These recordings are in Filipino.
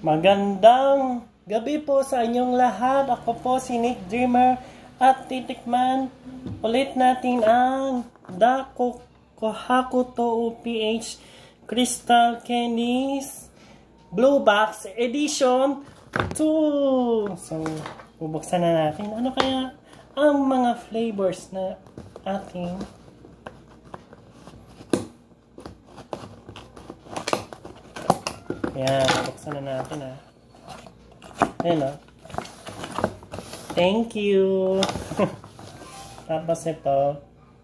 Magandang gabi po sa inyong lahat. Ako po si Nick Dreamer at titikman ulit natin ang The Kohakuto PH Crystal Candies Blue Box Edition 2. So, bubuksan na natin. Ano kaya ang mga flavors na ating Ayan, buksan na natin Ayan Thank you. Tapos ito,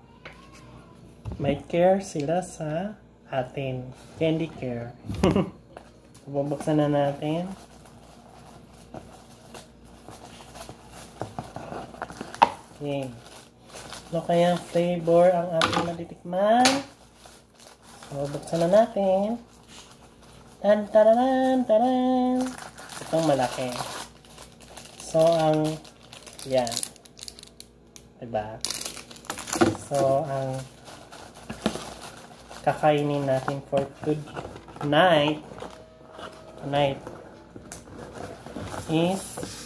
may care sila sa atin. Candy care. Bubuksan na natin. Okay. Ano kaya flavor ang ating matitikman? So, buksan na natin. Tan-tararan, taran. Itong malaki. So, yan. Diba? So, ang kakainin natin for tonight is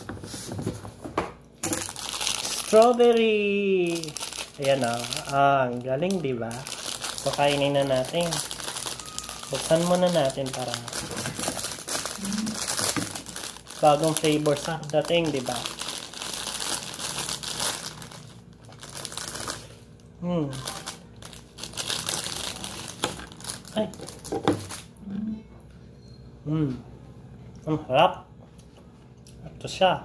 strawberry. Ayan ang galing, diba? So, kainin na natin. Buksan muna natin para bagong flavor sa dating, di ba? Ay. Ang harap. Ito siya.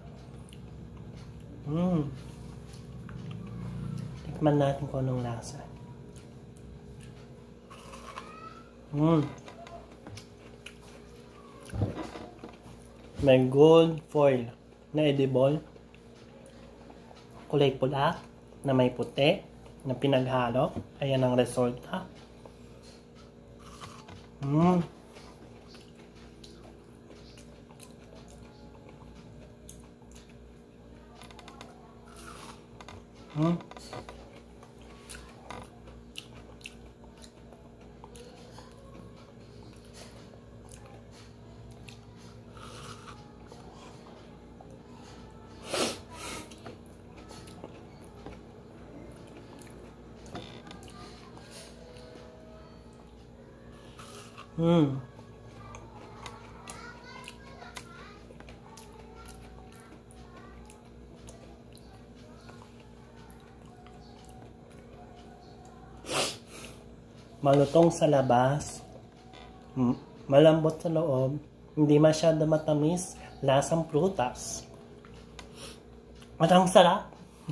Tikman natin kung anong lasa. May gold foil na edible, kulay pula na may puti na pinaghalo. Ayan ang resulta. Malutong sa labas, malambot sa loob, hindi masyado matamis, lasang prutas. At ang sarap.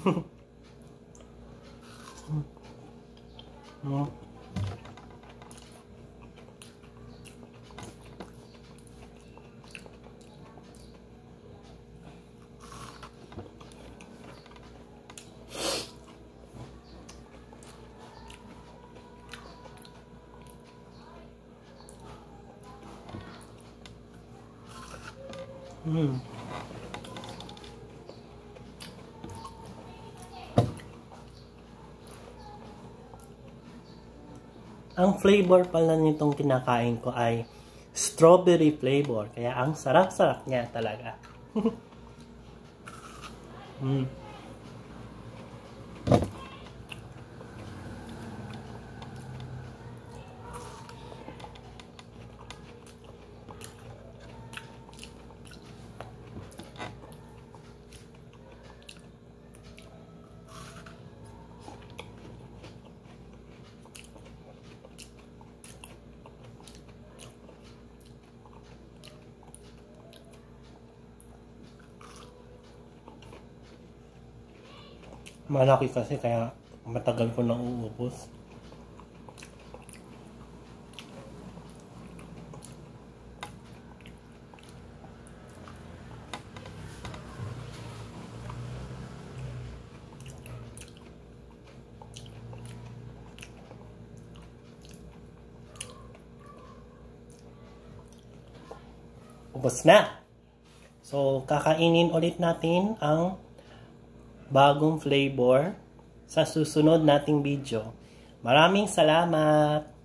Ang flavor pala nitong kinakain ko ay strawberry flavor. Kaya ang sarap-sarap niya talaga. Malaki kasi kaya matagal ko nang uubos. Ubos na. So, kakainin ulit natin ang bagong flavor sa susunod nating video. Maraming salamat!